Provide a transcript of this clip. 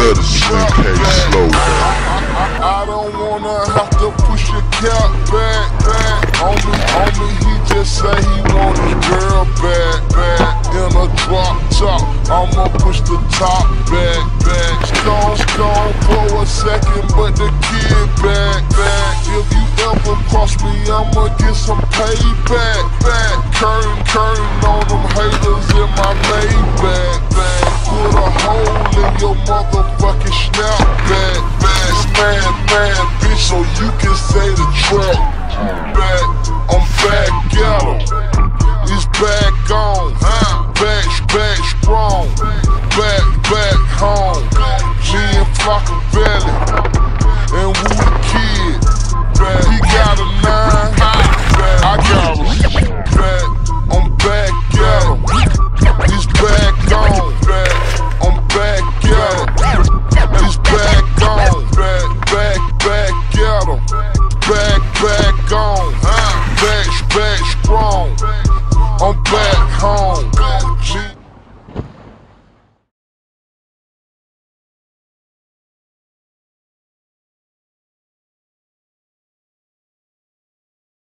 love the Slim K slow down. I don't wanna have to push your cap back. Homie, he just say he want his girl back. In a drop top, I'ma push the top back. Stone for a second, but the kid back. If you ever cross me, I'ma get some payback. Curtain on them haters in my Maybach. Put a hole in your motherfucking snapback. Man, bitch, so you can